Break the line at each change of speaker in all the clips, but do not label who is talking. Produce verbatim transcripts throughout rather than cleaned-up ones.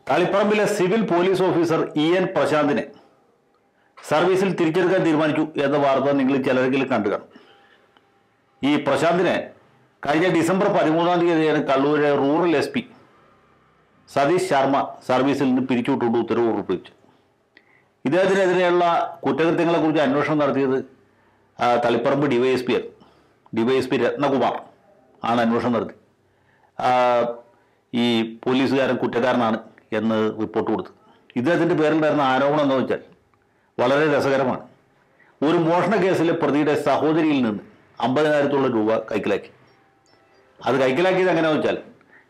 തളിപ്പറമ്പിലെ civil police officer E N പ്രശാന്തിനെ സർവീസിൽ തിരിച്ചെടുക്കാൻ തീരുമാനിച്ചു എന്ന വാർത്ത നിങ്ങൾ ചിലരെങ്കിലും കണ്ടു കാണും. ഈ പ്രശാന്തിനെ കഴിഞ്ഞ ഡിസംബർ പതിമൂന്നാം തീയതിയാണ് കണ്ണൂരിലെ rural S P Satheesh Sharma സർവീസിൽ നിന്ന് പിരിച്ചുവിട്ടുകൊണ്ട് ഉത്തരവ് പുറപ്പെടുവിച്ചു. ഇദ്ദേഹത്തിനെതിരെയുള്ള കുറ്റകൃത്യങ്ങളെക്കുറിച്ച് അന്വേഷണം നടത്തിയത് തളിപ്പറമ്പ് ഡിവൈഎസ്പി ആണ്. ഡിവൈഎസ്പി രത്നകുമാർ ആണ് അന്വേഷണം നടത്തി. ഈ പോലീസുകാരൻ കുറ്റക്കാരനാണ് എന്ന് റിപ്പോർട്ട് കൊടുത്തു. ഇദ്ദേഹത്തിൻ്റെ പേരിലുണ്ടായിരുന്ന ആരോപണം എന്ന് വെച്ചാൽ വളരെ രസകരമാണ്. ഒരു മോഷണ കേസിലെ പ്രതിയുടെ സഹോദരിയിൽ നിന്ന് അമ്പതിനായിരത്തോളം രൂപ കൈക്കലാക്കി. അത് കൈക്കലാക്കിയത് എങ്ങനെയാണെന്ന് വെച്ചാൽ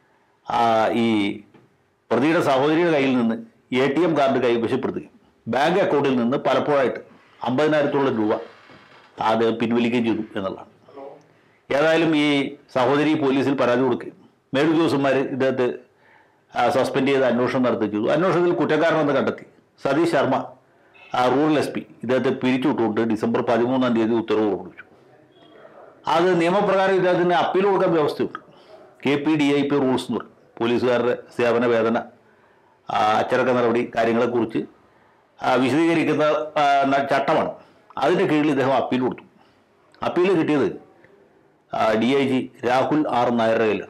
ഈ പ്രതിയുടെ സഹോദരിയുടെ കയ്യിൽ നിന്ന് എ ടി എം കാർഡ് കൈവശപ്പെടുത്തുകയും ബാങ്ക് അക്കൗണ്ടിൽ നിന്ന് പലപ്പോഴായിട്ട് അമ്പതിനായിരത്തോളം രൂപ അത് പിൻവലിക്കുകയും ചെയ്തു എന്നുള്ളതാണ്. ഏതായാലും ഈ സഹോദരി പോലീസിൽ പരാതി കൊടുക്കുകയും മേലുദ്യോഗസ്ഥന്മാർ ഇദ്ദേഹത്തെ സസ്പെൻഡ് ചെയ്ത് അന്വേഷണം നടത്തുകയും ചെയ്തു. അന്വേഷണത്തിൽ കുറ്റക്കാരനെന്ന് കണ്ടെത്തി Satheesh Sharma rural S P ഇദ്ദേഹത്തെ പിരിച്ചുവിട്ടുകൊണ്ട് ഡിസംബർ പതിമൂന്നാം തീയതി ഉത്തരവ് പുറപ്പെടുവിച്ചു. അത് നിയമപ്രകാരം ഇദ്ദേഹത്തിന് അപ്പീൽ കൊടുക്കാൻ വ്യവസ്ഥയുണ്ട്. K P D I P rules എന്ന് പറയും. പോലീസുകാരുടെ സേവന വേതന അച്ചടക്ക നടപടി കാര്യങ്ങളെക്കുറിച്ച് വിശദീകരിക്കുന്ന ചട്ടമാണ്. അതിൻ്റെ കീഴിൽ ഇദ്ദേഹം അപ്പീൽ കൊടുത്തു. അപ്പീൽ കിട്ടിയത് D I G Rahul R നായരുടെ കയ്യിലാണ്.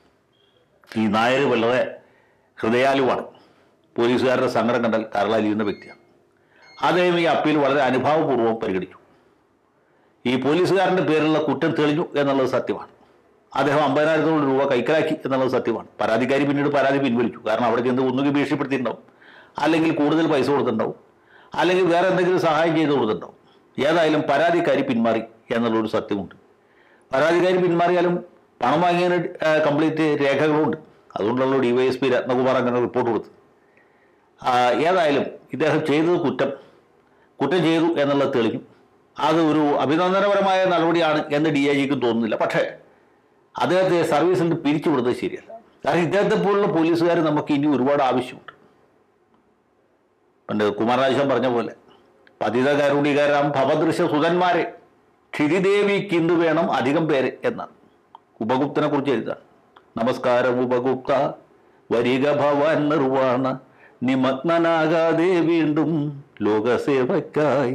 ഈ നായർ വളരെ ഹൃദയാലുവാണ്. പോലീസുകാരുടെ സങ്കടം കണ്ടാൽ കരളലിയുന്ന വ്യക്തിയാണ്. അദ്ദേഹം ഈ അപ്പീൽ വളരെ അനുഭാവപൂർവ്വം പരിഗണിച്ചു. ഈ പോലീസുകാരൻ്റെ പേരിലുള്ള കുറ്റം തെളിഞ്ഞു എന്നുള്ളത് സത്യമാണ്. അദ്ദേഹം അമ്പതിനായിരത്തോളം രൂപ കൈക്കലാക്കി എന്നുള്ളത് സത്യമാണ്. പരാതിക്കാരി പിന്നീട് പരാതി പിൻവലിച്ചു. കാരണം അവിടെ ചെന്ന് ഒന്നുകിൽ ഭീഷണിപ്പെടുത്തിയിട്ടുണ്ടാവും, അല്ലെങ്കിൽ കൂടുതൽ പൈസ കൊടുത്തിട്ടുണ്ടാവും, അല്ലെങ്കിൽ വേറെ എന്തെങ്കിലും സഹായം ചെയ്ത് കൊടുത്തിട്ടുണ്ടാവും. ഏതായാലും പരാതിക്കാരി പിന്മാറി എന്നുള്ളൊരു സത്യമുണ്ട്. പരാതിക്കാരി പിന്മാറിയാലും പണം വാങ്ങിയതിന് കംപ്ലീറ്റ് രേഖകളുണ്ട്. അതുകൊണ്ടുള്ള D Y S P Ratnakumar അങ്ങനെ റിപ്പോർട്ട് കൊടുത്തു. ഏതായാലും ഇദ്ദേഹം ചെയ്തത് കുറ്റം കുറ്റം ചെയ്തു എന്നുള്ളത് തെളിഞ്ഞു. അത് ഒരു അഭിനന്ദനപരമായ നടപടിയാണ് എന്ന് ഡി ഐ ജിക്കും തോന്നുന്നില്ല. പക്ഷേ അദ്ദേഹത്തെ സർവീസിൽ നിന്ന് പിരിച്ചുവിടുന്നത് ശരിയല്ല. കാരണം ഇദ്ദേഹത്തെ പോലുള്ള പോലീസുകാർ നമുക്ക് ഇനി ഒരുപാട് ആവശ്യമുണ്ട്. പണ്ട് കുമാരനാശം പറഞ്ഞ പോലെ പതിത കരുണികരം ഭവദൃശ്യ സുതന്മാരെ ക്ഷിതിദേവിക്കിന്തു വേണം അധികം പേര് എന്നാണ് ഉപഗുപ്തനെ കുറിച്ച് എഴുതാണ്. നമസ്കാരം ഉപഗുപ്ത വരിക ഭവാൻ നിർവാണ നിമഗ്നനാകാതെ വീണ്ടും ലോകസേവക്കായി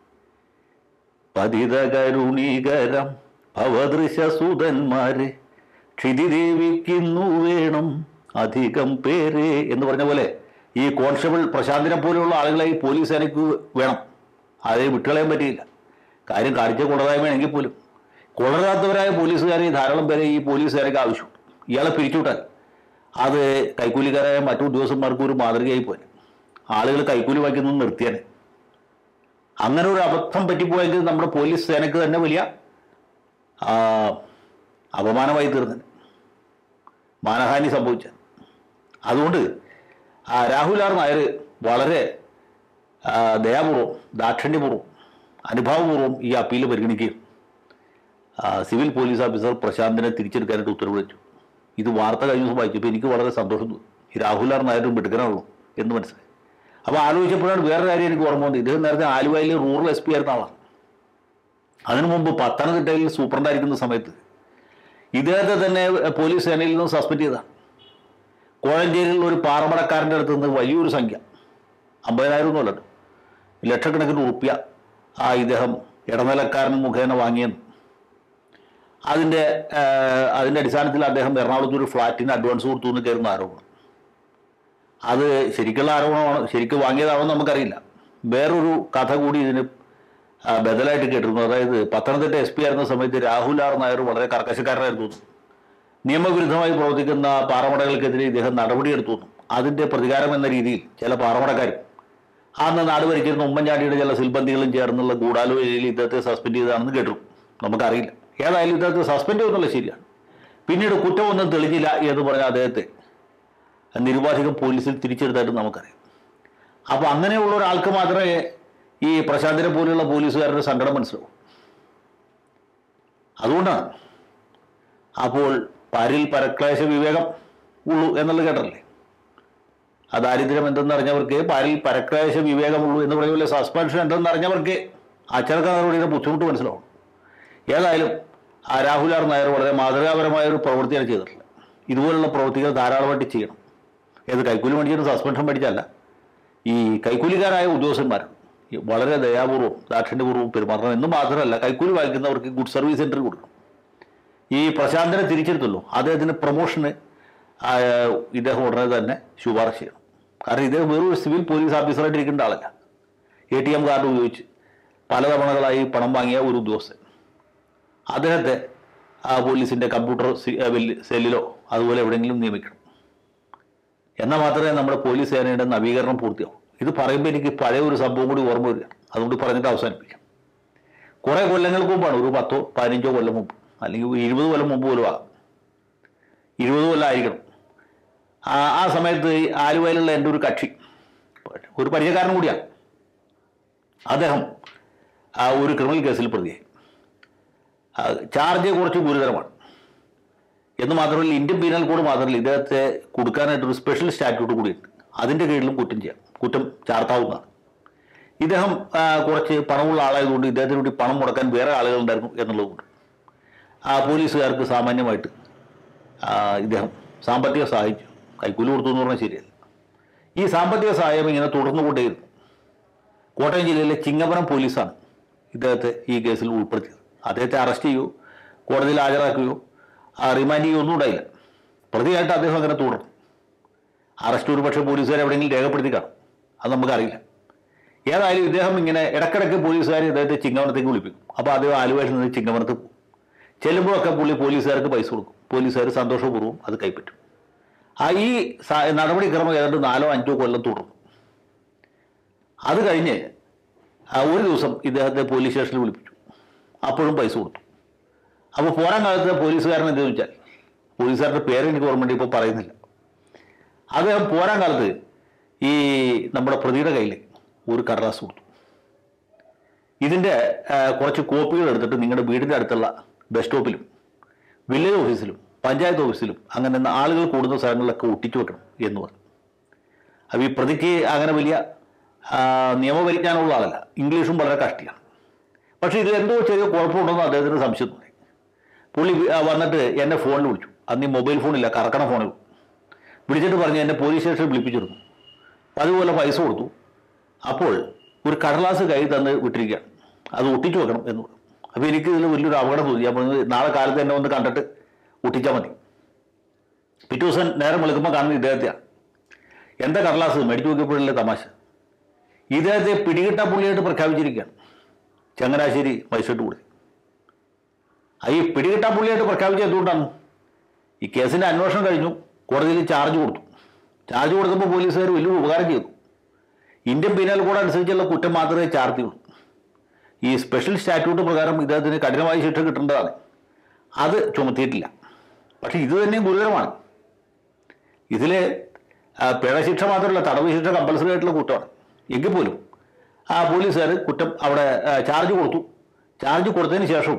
പതിത കരുണീകരം ഭവദൃശസുതന്മാരെ ക്ഷിതിദേവിക്കിന്നു വേണം അധികം പേരെ എന്ന് പറഞ്ഞ പോലെ ഈ കോൺസ്റ്റബിൾ പ്രശാന്തിനെ പോലെയുള്ള ആളുകളെ ഈ പോലീസ് സേനയ്ക്ക് വേണം. അതേ വിട്ടുകളയാൻ പറ്റിയില്ല. കാര്യം കാണിച്ച കൊള്ളതായ്മയാണെങ്കിൽ പോലും കൊള്ളരാത്തവരായ പോലീസുകാരെ ധാരാളം പേരെ ഈ പോലീസ് സേനയ്ക്ക് ആവശ്യമുണ്ട്. ഇയാളെ പിരിച്ചുവിട്ടാൽ അത് കൈക്കൂലിക്കാരായ മറ്റു ഉദ്യോഗസ്ഥന്മാർക്ക് ഒരു മാതൃകയായി പോലെ ആളുകൾ കൈക്കൂലി വായിക്കുന്നത് നിർത്തിയാൽ അങ്ങനെ ഒരു അബദ്ധം പറ്റിപ്പോയെങ്കിൽ നമ്മുടെ പോലീസ് സേനയ്ക്ക് തന്നെ വലിയ അപമാനമായി തീർന്നു, മാനഹാനി സംഭവിച്ച. അതുകൊണ്ട് രാഹുൽ ആർ നായർ വളരെ ദയാപൂർവം ദാക്ഷിണ്യപൂർവ്വം അനുഭാവപൂർവ്വം ഈ അപ്പീൽ പരിഗണിക്കുകയും സിവിൽ പോലീസ് ഓഫീസർ പ്രശാന്തിനെ തിരിച്ചെടുക്കാനായിട്ട് ഉത്തരവിച്ചു. ഇത് വാർത്ത കഴിഞ്ഞ ദിവസം വായിച്ചപ്പോൾ എനിക്ക് വളരെ സന്തോഷം തോന്നി. ഈ രാഹുൽ ആർ നായരും മിടുക്കനാണല്ലോ എന്ന് മനസ്സിലായി. അപ്പോൾ ആലോചിച്ചപ്പോഴാണ് വേറെ കാര്യം എനിക്ക് ഓർമ്മ വന്നത്. ഇദ്ദേഹം നേരത്തെ ആലുവയിൽ റൂറൽ എസ് പി ആയിരുന്ന ആളാണ്. അതിനു മുമ്പ് പത്തനംതിട്ടയിൽ സൂപ്രണ്ടായിരിക്കുന്ന സമയത്ത് ഇദ്ദേഹത്തെ തന്നെ പോലീസ് സേനയിൽ നിന്ന് സസ്പെൻഡ് ചെയ്തതാണ്. കോഴഞ്ചേരിയിൽ ഒരു പാറമടക്കാരൻ്റെ അടുത്ത് നിന്ന് വലിയൊരു സംഖ്യ, അമ്പതിനായിരം ഒന്നും അല്ലല്ലോ, ലക്ഷക്കണക്കിന് ഉറുപ്പ്യ ആ ഇദ്ദേഹം ഇടനിലക്കാരൻ മുഖേന വാങ്ങിയെന്ന്. അതിൻ്റെ അതിൻ്റെ അടിസ്ഥാനത്തിൽ അദ്ദേഹം എറണാകുളത്ത് ഒരു ഫ്ലാറ്റിന് അഡ്വാൻസ് കൊടുത്തു എന്ന് കയറുന്ന ആരോപണം. അത് ശരിക്കുള്ള ആരോപണമാണ്, ശരിക്കും വാങ്ങിയതാണെന്ന് നമുക്കറിയില്ല. വേറൊരു കഥ കൂടി ഇതിന് ബദലായിട്ട് കേട്ടിരുന്നു. അതായത് പത്തനംതിട്ട എസ് പി ആയിരുന്ന സമയത്ത് രാഹുൽ ആർ നായർ വളരെ കർക്കശക്കാരനായിരുന്നു. നിയമവിരുദ്ധമായി പ്രവർത്തിക്കുന്ന പാറമടകൾക്കെതിരെ ഇദ്ദേഹം നടപടിയെടുത്തു. അതിൻ്റെ പ്രതികാരം എന്ന രീതിയിൽ ചില പാറമടക്കാരും അന്ന് നാട് ഭരിച്ചിരുന്ന ഉമ്മൻചാണ്ടിയുടെ ചില സിൽബന്ധികളും ചേർന്നുള്ള ഗൂഢാലോചനയിൽ ഇദ്ദേഹത്തെ സസ്പെൻഡ് ചെയ്തതാണെന്ന് കേട്ടു. നമുക്കറിയില്ല. ഏതായാലും ഇദ്ദേഹത്തെ സസ്പെൻഡ് ചെയ്യുന്നുള്ള ശരിയാണ്. പിന്നീട് കുറ്റമൊന്നും തെളിഞ്ഞില്ല എന്ന് പറഞ്ഞാൽ അദ്ദേഹത്തെ നിരുപാധികം പോലീസിൽ തിരിച്ചെടുത്തായിട്ട് നമുക്കറിയാം. അപ്പോൾ അങ്ങനെയുള്ള ഒരാൾക്ക് മാത്രമേ ഈ പ്രശാന്തിനെ പോലെയുള്ള പോലീസുകാരുടെ സങ്കടം മനസ്സിലാവും. അതുകൊണ്ടാണ് അപ്പോൾ പാരിൽ പരക്ലേശ വിവേകം ഉള്ളൂ എന്നുള്ളത് കേട്ടല്ലേ. ആ ദാരിദ്ര്യം എന്തെന്നറിഞ്ഞവർക്ക് പാരിൽ പരക്ലേശ വിവേകമുള്ളൂ എന്ന് പറയുമ്പോൾ സസ്പെൻഷൻ എന്തെന്നറിഞ്ഞവർക്ക് അച്ചടക്ക നടപടിയുടെ ബുദ്ധിമുട്ട് മനസ്സിലാവും. ഏതായാലും ആ രാഹുൽ ആർ നായർ വളരെ മാതൃകാപരമായ ഒരു പ്രവൃത്തിയാണ് ചെയ്തിട്ടുള്ളത്. ഇതുപോലുള്ള പ്രവൃത്തികൾ ധാരാളമായിട്ട് ചെയ്യണം. ഏത് കൈക്കൂലി മേടിച്ചിട്ട് സസ്പെൻഷൻ മേടിച്ചല്ല, ഈ കൈക്കൂലിക്കാരായ ഉദ്യോഗസ്ഥന്മാർ വളരെ ദയാപൂർവ്വം ദാക്ഷിണ്യപൂർവ്വം പെരുമാറണം എന്ന് മാത്രമല്ല, കൈക്കൂലി വാങ്ങിക്കുന്നവർക്ക് ഗുഡ് സർവീസ് സെൻറ്റർ കൊടുക്കണം. ഈ പ്രശാന്തനെ തിരിച്ചെടുത്തല്ലോ, അദ്ദേഹത്തിന് പ്രൊമോഷന് ഇദ്ദേഹം ഉടനെ തന്നെ ശുപാർശ ചെയ്യണം. കാരണം ഇദ്ദേഹം വെറൊരു സിവിൽ പോലീസ് ഓഫീസറായിട്ട് ഇരിക്കേണ്ട ആളല്ല. എ ടി എം കാർഡ് ഉപയോഗിച്ച് പലതവണകളായി പണം വാങ്ങിയ ഒരു ഉദ്യോഗസ്ഥൻ. അദ്ദേഹത്തെ ആ പോലീസിൻ്റെ കമ്പ്യൂട്ടർ സെല്ലിലോ അതുപോലെ എവിടെയെങ്കിലും നിയമിക്കണം. എന്നാൽ മാത്രമേ നമ്മുടെ പോലീസ് സേനയുടെ നവീകരണം പൂർത്തിയാവും. ഇത് പറയുമ്പോൾ എനിക്ക് പഴയ ഒരു സംഭവം കൂടി ഓർമ്മ വരികയാണ്. അതുകൊണ്ട് പറഞ്ഞിട്ട് അവസാനിപ്പിക്കാം. കുറേ കൊല്ലങ്ങൾക്ക് മുമ്പാണ്, ഒരു പത്തോ പതിനഞ്ചോ കൊല്ലം മുമ്പ്, അല്ലെങ്കിൽ ഇരുപത് കൊല്ലം മുമ്പ് പോലും ആകാം, ഇരുപത് കൊല്ലം ആയിരിക്കണം. ആ ആ സമയത്ത് ആലുവയിലുള്ള എൻ്റെ ഒരു കക്ഷി, ഒരു പരിചയക്കാരൻ കൂടിയാണ്, അദ്ദേഹം ആ ഒരു ക്രിമിനൽ കേസിൽ പ്രതിയായി. ചാർജ് കുറച്ച് ഗുരുതരമാണ് എന്ന് മാത്രമല്ല, ഇന്ത്യൻ പീനൽ കോഡ് മാത്രമല്ല, ഇദ്ദേഹത്തെ കൊടുക്കാനായിട്ടൊരു സ്പെഷ്യൽ സ്റ്റാറ്റ്യൂട്ട് കൂടിയുണ്ട്. അതിൻ്റെ കീഴിലും കുറ്റം ചെയ്യാം, കുറ്റം ചാർത്താവുന്നതാണ്. ഇദ്ദേഹം കുറച്ച് പണമുള്ള ആളായതുകൊണ്ട് ഇദ്ദേഹത്തിന് വേണ്ടി പണം മുടക്കാൻ വേറെ ആളുകളുണ്ടായിരുന്നു എന്നുള്ളതുകൊണ്ട് ആ പോലീസുകാർക്ക് സാമാന്യമായിട്ട് ഇദ്ദേഹം സാമ്പത്തിക സഹായിച്ചു. കൈക്കൂലി കൊടുത്തു എന്ന് പറഞ്ഞാൽ ശരിയല്ല. ഈ സാമ്പത്തിക സഹായം ഇങ്ങനെ തുടർന്നുകൊണ്ടേയിരുന്നു. കോട്ടയം ജില്ലയിലെ ചിങ്ങവനം പോലീസാണ് ഇദ്ദേഹത്തെ ഈ കേസിൽ ഉൾപ്പെടുത്തിയത്. അദ്ദേഹത്തെ അറസ്റ്റ് ചെയ്യുകയോ കോടതിയിൽ ഹാജരാക്കുകയോ റിമാൻഡ് ചെയ്യുകയോ ഒന്നും ഉണ്ടായില്ല. പ്രതിയായിട്ട് അദ്ദേഹം അങ്ങനെ തുടർന്നു. അറസ്റ്റ് ഒരു പക്ഷേ പോലീസുകാർ എവിടെയെങ്കിലും രേഖപ്പെടുത്തി കാണും, അത് നമുക്കറിയില്ല. ഏതായാലും ഇദ്ദേഹം ഇങ്ങനെ ഇടക്കിടയ്ക്ക് പോലീസുകാർ ഇദ്ദേഹത്തെ ചിങ്ങവനത്തേക്ക് വിളിപ്പിക്കും. അപ്പോൾ അദ്ദേഹം ആലുവയിൽ നിന്ന് ചിങ്ങവനത്ത് പോകും. ചെല്ലുമ്പോഴൊക്കെ പുള്ളി പോലീസുകാർക്ക് പൈസ കൊടുക്കും. പോലീസുകാർ സന്തോഷപൂർവ്വം അത് കൈപ്പറ്റും. ആ ഈ നടപടിക്രമം ഏതാണ്ട് നാലോ അഞ്ചോ കൊല്ലം തുടർന്നു. അത് കഴിഞ്ഞ് ഒരു ദിവസം ഇദ്ദേഹത്തെ പോലീസ് സ്റ്റേഷനിൽ വിളിപ്പിച്ചു. അപ്പോഴും പൈസ കൊടുത്തു. അപ്പോൾ പോരാൻ കാലത്ത് പോലീസുകാരൻ എന്തെന്ന് വെച്ചാൽ, പോലീസുകാരുടെ പേര് എനിക്ക് ഓർമ്മ ഇപ്പോൾ പറയുന്നില്ല, അദ്ദേഹം പോരാൻ കാലത്ത് ഈ നമ്മുടെ പ്രതിയുടെ കയ്യിൽ ഒരു കടലാസ് കൊടുത്തു. ഇതിൻ്റെ കുറച്ച് കോപ്പികൾ എടുത്തിട്ട് നിങ്ങളുടെ വീടിൻ്റെ അടുത്തുള്ള ബസ് സ്റ്റോപ്പിലും വില്ലേജ് ഓഫീസിലും പഞ്ചായത്ത് ഓഫീസിലും അങ്ങനെ ആളുകൾ കൂടുന്ന സ്ഥലങ്ങളിലൊക്കെ ഒട്ടിച്ചു വെക്കണം എന്ന് പറഞ്ഞു. അപ്പോൾ ഈ പ്രതിക്ക് അങ്ങനെ വലിയ നിയമപരിജ്ഞാനമുള്ള ആളല്ല, ഇംഗ്ലീഷും വളരെ കഷ്ടിയാണ്. പക്ഷേ ഇതിൽ എന്തോ ചെറിയ കുഴപ്പമുണ്ടെന്ന് അദ്ദേഹത്തിന് സംശയം തോന്നി. പുള്ളി വന്നിട്ട് എന്നെ ഫോണിൽ വിളിച്ചു. അന്ന് ഈ മൊബൈൽ ഫോണില്ല, കറക്കണ ഫോണിൽ വിളിച്ചിട്ട് പറഞ്ഞു എന്നെ പോലീസ് സ്റ്റേഷനിൽ വിളിപ്പിച്ചിരുന്നു, അതുപോലെ പൈസ കൊടുത്തു. അപ്പോൾ ഒരു കടലാസ് കൈ തന്ന് വിട്ടിരിക്കുകയാണ്, അത് ഒട്ടിച്ചു വെക്കണം എന്ന് പറഞ്ഞു. അപ്പോൾ എനിക്ക് ഇതിൽ വലിയൊരു അപകടം തോന്നി. അപ്പോൾ നാളെ കാലത്ത് എന്നെ ഒന്ന് കണ്ടിട്ട് ഒട്ടിച്ചാൽ മതി. പിറ്റേ ദിവസം നേരം വിളിക്കുമ്പോൾ കാണുന്നത് ഇദ്ദേഹത്തെയാണ്. എന്താ കടലാസ് മേടിച്ചു നോക്കിയപ്പോഴല്ലേ തമാശ, ഇദ്ദേഹത്തെ പിടികിട്ട പുള്ളിയായിട്ട് പ്രഖ്യാപിച്ചിരിക്കുകയാണ് ചങ്ങനാശ്ശേരി മജിസ്ട്രേറ്റ് കൂടി. ഈ പിടികിട്ട പുള്ളിയായിട്ട് പ്രഖ്യാപിച്ചത് എന്തുകൊണ്ടാണ്? ഈ കേസിൻ്റെ അന്വേഷണം കഴിഞ്ഞു, കോടതിയിൽ ചാർജ് കൊടുത്തു. ചാർജ് കൊടുക്കുമ്പോൾ പോലീസുകാർ വലിയൊരു ഉപകാരം ചെയ്തു. ഇന്ത്യൻ പീനൽ കോഡ് അനുസരിച്ചുള്ള കുറ്റം മാത്രമേ ചാർജ് ചെയ്യൂ. ഈ സ്പെഷ്യൽ സ്റ്റാറ്റ്യൂട്ട് പ്രകാരം ഇദ്ദേഹത്തിന് കഠിനമായ ശിക്ഷ കിട്ടേണ്ടതാണ്, അത് ചുമത്തിയിട്ടില്ല. പക്ഷേ ഇത് തന്നെയും ഗുരുതരമാണ്. ഇതിൽ പിഴ ശിക്ഷ മാത്രമല്ല, തടവ് ശിക്ഷ കമ്പൽസറി ആയിട്ടുള്ള കുറ്റമാണ്. എങ്കിൽ പോലും ആ പോലീസുകാർ കുറ്റം അവിടെ ചാർജ് കൊടുത്തു. ചാർജ് കൊടുത്തതിന് ശേഷവും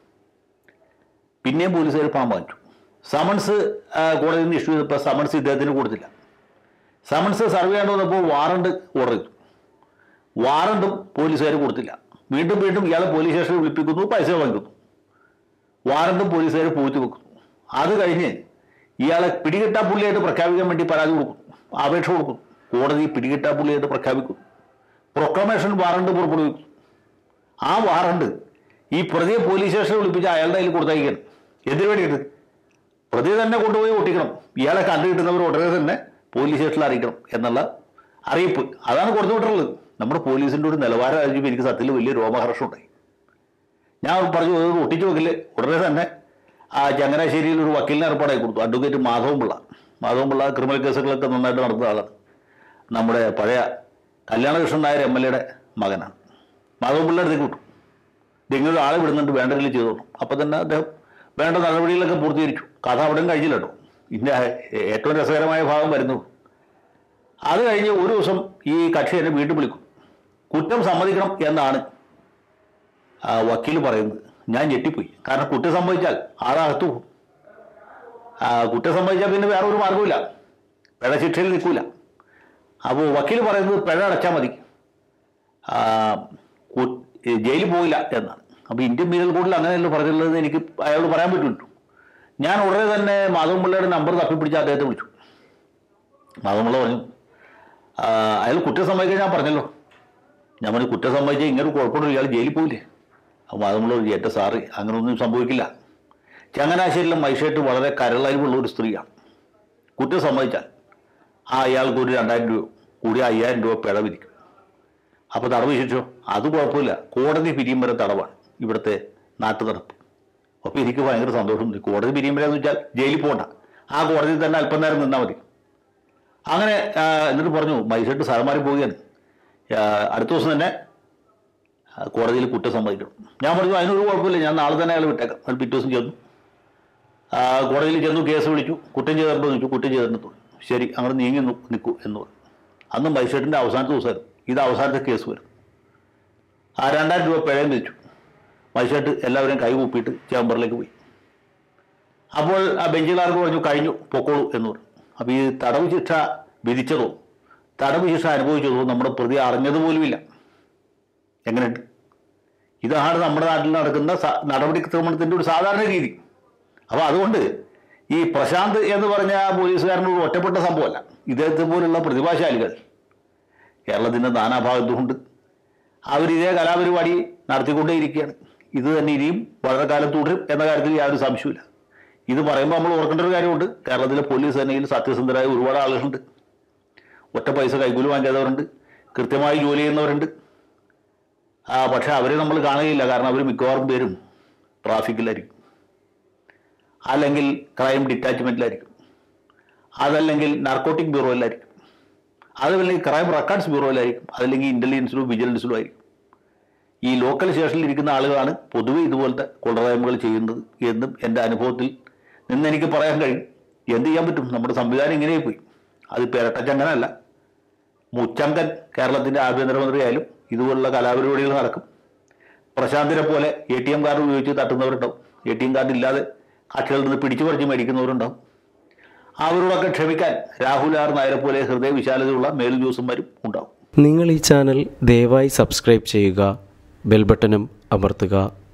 പിന്നെയും പോലീസുകാർ പണം വാങ്ങിച്ചു. സമൻസ് കോടതിയിൽ നിന്ന് ഇഷ്യൂ ചെയ്തപ്പോൾ സമൻസ് ഇദ്ദേഹത്തിന് കൊടുത്തില്ല. സമൻസ് സർവ് ചെയ്യാണ്ട് വന്നപ്പോൾ വാറണ്ട് ഓർഡർ ചെയ്തു. വാറണ്ടും പോലീസുകാർ കൊടുത്തില്ല. വീണ്ടും വീണ്ടും ഇയാളെ പോലീസ് സ്റ്റേഷനിൽ വിളിപ്പിക്കുന്നു, പൈസ വാങ്ങിക്കുന്നു. വാറണ്ടും പോലീസുകാർ പൂഴ്ത്തി വെക്കുന്നു. അത് കഴിഞ്ഞ് ഇയാളെ പിടികിട്ടാ പുള്ളിയായിട്ട് പ്രഖ്യാപിക്കാൻ വേണ്ടി പരാതി കൊടുക്കുന്നു, അപേക്ഷ കൊടുക്കുന്നു. കോടതി പിടികിട്ടാ പുള്ളിയായിട്ട് പ്രഖ്യാപിക്കുന്നു. പ്രൊക്ലമേഷൻ വാറണ്ട് പുറപ്പെടുവിക്കുന്നു. ആ വാറണ്ട് ഈ പ്രതിയെ പോലീസ് സ്റ്റേഷനിൽ വിളിപ്പിച്ച് അയാളുടെ കയ്യിൽ കൊടുത്തയക്കണം. എന്തിനു വേണ്ടിയിട്ട്? പ്രതി തന്നെ കൊണ്ടുപോയി ഒട്ടിക്കണം. ഇയാളെ കണ്ടു കിട്ടുന്നവർ ഉടനെ തന്നെ പോലീസ് സ്റ്റേഷനിൽ അറിയിക്കണം എന്നുള്ള അറിയിപ്പ്, അതാണ് കൊടുത്തു വിട്ടുള്ളത്. നമ്മുടെ പോലീസിൻ്റെ ഒരു നിലവാരം അറിയിച്ചപ്പോൾ എനിക്ക് സത്യത്തിൽ വലിയ രോമഹർഷം ഉണ്ടായി. ഞാൻ പറഞ്ഞു ഒട്ടിച്ചു വെക്കില്ല. ഉടനെ തന്നെ ആ ചങ്ങനാശ്ശേരിയിൽ ഒരു വക്കീലിനെ ഏർപ്പാടായി കൊടുത്തു. അഡ്വക്കേറ്റ് മാധവൻപിള്ള. മാധവൻപിള്ള ക്രിമിനൽ കേസുകളൊക്കെ നന്നായിട്ട് നടത്തുന്ന ആളാണ്. നമ്മുടെ പഴയ കല്യാണകൃഷ്ണൻ നായർ എം എൽ എയുടെ മകനാണ്. മാധവൻപിള്ള അടുത്തേക്ക് വിട്ടു. ഇതെങ്കിലും ആളെ വിടുന്നുണ്ട്, വേണ്ടതിൽ ചെയ്തോളൂ. അപ്പം തന്നെ അദ്ദേഹം വേണ്ട നടപടികളൊക്കെ പൂർത്തീകരിച്ചു. കഥ അവിടെയും കഴിഞ്ഞില്ല കേട്ടോ. ഇതിൻ്റെ ഏറ്റവും രസകരമായ ഭാഗം വരുന്നു. അത് കഴിഞ്ഞ് ഒരു ദിവസം ഈ കക്ഷി എന്നെ വീണ്ടും വിളിക്കും. കുറ്റം സമ്മതിക്കണം എന്നാണ് വക്കീൽ പറയുന്നത്. ഞാൻ ഞെട്ടിപ്പോയി. കാരണം കുറ്റം സംഭവിച്ചാൽ ആളകത്തു പോകും. കുറ്റം സംഭവിച്ചാൽ പിന്നെ വേറെ ഒരു മാർഗമില്ല, പിഴ ശിക്ഷയിൽ നിൽക്കില്ല. അപ്പോൾ വക്കീൽ പറയുന്നത് പിഴ അടച്ചാൽ മതി, ജയിലിൽ പോയില്ല എന്നാണ്. അപ്പോൾ ഇന്ത്യൻ പീനൽ കോഡിൽ അങ്ങനെയല്ല പറഞ്ഞിട്ടുള്ളത് എനിക്ക് അയാളോട് പറയാൻ പറ്റുമല്ലോ. ഞാൻ ഉടനെ തന്നെ മാധവൻപിള്ളയുടെ നമ്പർ തപ്പിപ്പിടിച്ച് അദ്ദേഹത്തെ വിളിച്ചു. മാതമുള്ള പറഞ്ഞു അയാൾ കുറ്റം സമ്മതിക്കാൻ ഞാൻ പറഞ്ഞല്ലോ. ഞാൻ പറഞ്ഞു കുറ്റം സമ്മതിച്ചാൽ ഇങ്ങനെ കുഴപ്പമില്ല, ഇയാൾ ജയിലിൽ പോയില്ലേ. അപ്പോൾ മാതമുള്ള ഏറ്റ സാറ് അങ്ങനെയൊന്നും സംഭവിക്കില്ല. ചങ്ങനാശ്ശേരിയിലെ മജിസ്ട്രേറ്റ് വളരെ കരളരിവുള്ള ഒരു സ്ത്രീയാണ്. കുറ്റം സമ്മതിച്ചാൽ ആ അയാൾക്ക് ഒരു രണ്ടായിരം രൂപ കൂടി അയ്യായിരം രൂപ പിഴ വിധിക്കും. അപ്പോൾ തടവ് ശിക്ഷയോ അത് കുഴപ്പമില്ല, കോടതി പിരിയും വരെ തടവാണ് ഇവിടുത്തെ നാട്ടു നടപ്പ്. അപ്പോൾ എനിക്ക് ഭയങ്കര സന്തോഷമുണ്ട്. കോടതി പിരിയും വരെ എന്ന് വെച്ചാൽ ജയിലിൽ പോകണ്ട, ആ കോടതിയിൽ തന്നെ അല്പം നേരം നിന്നാൽ മതി. അങ്ങനെ എന്നിട്ട് പറഞ്ഞു മജിസ്ട്രേറ്റ് സ്ഥലം മാറി പോവുകയാണ്, അടുത്ത ദിവസം തന്നെ കോടതിയിൽ കുറ്റം സമ്മതിക്കണം. ഞാൻ പറഞ്ഞു അതിനൊരു കുഴപ്പമില്ല, ഞാൻ നാളെ തന്നെ അയാൾ വിട്ടേക്കാം. അത് പിറ്റേ ദിവസം ചെന്നു, കോടതിയിൽ ചെന്നു, കേസ് വിളിച്ചു, കുറ്റം ചെയ്തിട്ടുണ്ടോ ചോദിച്ചു, കുറ്റം ചെയ്തിട്ടുണ്ട്. ശരി, അങ്ങനെ നീങ്ങി നിൽക്കൂ എന്ന് പറഞ്ഞു. അന്ന് മജിസ്ട്രേറ്റിൻ്റെ അവസാനത്തെ ദിവസമായിരുന്നു, ഇത് അവസാനത്തെ കേസ് വരും. ആ രണ്ടായിരം രൂപ പിഴയും വിധിച്ചു. മജിസ്ട്രേറ്റ് എല്ലാവരെയും കൈ കൂപ്പിയിട്ട് ചേംബറിലേക്ക് പോയി. അപ്പോൾ ആ ബെഞ്ചുകാർക്ക് പറഞ്ഞു കഴിഞ്ഞു പൊക്കോളൂ എന്ന് പറഞ്ഞു. അപ്പോൾ ഈ തടവ് ശിക്ഷ വിധിച്ചതോ തടവ് ശിക്ഷ അനുഭവിച്ചതോ നമ്മുടെ പ്രതി അറിഞ്ഞതുപോലുമില്ല. എങ്ങനെയുണ്ട്? ഇതാണ് നമ്മുടെ നാട്ടിൽ നടക്കുന്ന നടപടിക്രമണത്തിൻ്റെ ഒരു സാധാരണ രീതി. അപ്പോൾ അതുകൊണ്ട് ഈ പ്രശാന്ത് എന്ന് പറഞ്ഞ പോലീസുകാരനോട് ഒറ്റപ്പെട്ട സംഭവമല്ല. ഇദ്ദേഹത്തെ പോലുള്ള പ്രതിഭാശാലികൾ കേരളത്തിൻ്റെ നാനാഭാഗത്തുമുണ്ട്. അവരിതേ കലാപരിപാടി നടത്തിക്കൊണ്ടേയിരിക്കുകയാണ്. ഇത് തന്നെ ഇനിയും വളരെ കാലം തുടരും എന്ന കാര്യത്തിൽ യാതൊരു സംശയമില്ല. ഇത് പറയുമ്പോൾ നമ്മൾ ഓർക്കേണ്ട ഒരു കാര്യമുണ്ട്, കേരളത്തിലെ പോലീസ് സേനയിൽ സത്യസന്ധരായ ഒരുപാട് ആളുകളുണ്ട്. ഒറ്റ പൈസ കൈക്കൂലി വാങ്ങിക്കാത്തവരുണ്ട്, കൃത്യമായി ജോലി ചെയ്യുന്നവരുണ്ട്. പക്ഷേ അവരെ നമ്മൾ കാണുകയില്ല, കാരണം അവർ മിക്കവാറും പേരും ട്രാഫിക്കിലായിരിക്കും, അല്ലെങ്കിൽ ക്രൈം ഡിറ്റാച്ച്മെൻറ്റിലായിരിക്കും, അതല്ലെങ്കിൽ നാർക്കോട്ടിക് ബ്യൂറോയിലായിരിക്കും, അതല്ലെങ്കിൽ ക്രൈം റെക്കോർഡ്സ് ബ്യൂറോയിലായിരിക്കും, അതല്ലെങ്കിൽ ഇൻ്റലിജൻസിലും വിജിലൻസിലും ആയിരിക്കും. ഈ ലോക്കൽ സ്റ്റേഷനിൽ ഇരിക്കുന്ന ആളുകളാണ് പൊതുവെ ഇതുപോലത്തെ കൊള്ളരായ്മകൾ ചെയ്യുന്നത് എന്നും എൻ്റെ അനുഭവത്തിൽ നിന്ന് എനിക്ക് പറയാൻ കഴിയും. എന്ത് ചെയ്യാൻ പറ്റും, നമ്മുടെ സംവിധാനം ഇങ്ങനെ പോയി. അതിപ്പോൾ ഇരട്ടച്ചങ്കനല്ല, മുച്ചങ്കൻ കേരളത്തിൻ്റെ ആഭ്യന്തരമന്ത്രിയായാലും ഇതുപോലുള്ള കലാപരിപാടികൾ നടക്കും. പ്രശാന്തിനെ പോലെ എ ടി എം കാർഡ് ഉപയോഗിച്ച് തട്ടുന്നവരുണ്ടാവും, എ ടി എം കാർഡ് ഇല്ലാതെ കക്ഷികളിൽ നിന്ന് പിടിച്ചു പറിച്ച് മേടിക്കുന്നവരുണ്ടാവും. അവരോടൊക്കെ ക്ഷമിക്കാൻ രാഹുൽ ആർ നായരെ പോലെ ഹൃദയവിശാലതയുള്ള മേലുദ്യോഗസ്ഥന്മാരും ഉണ്ടാവും.
നിങ്ങൾ ഈ ചാനൽ ദയവായി സബ്സ്ക്രൈബ് ചെയ്യുക, ബെൽ ബട്ടണും അമർത്തുക.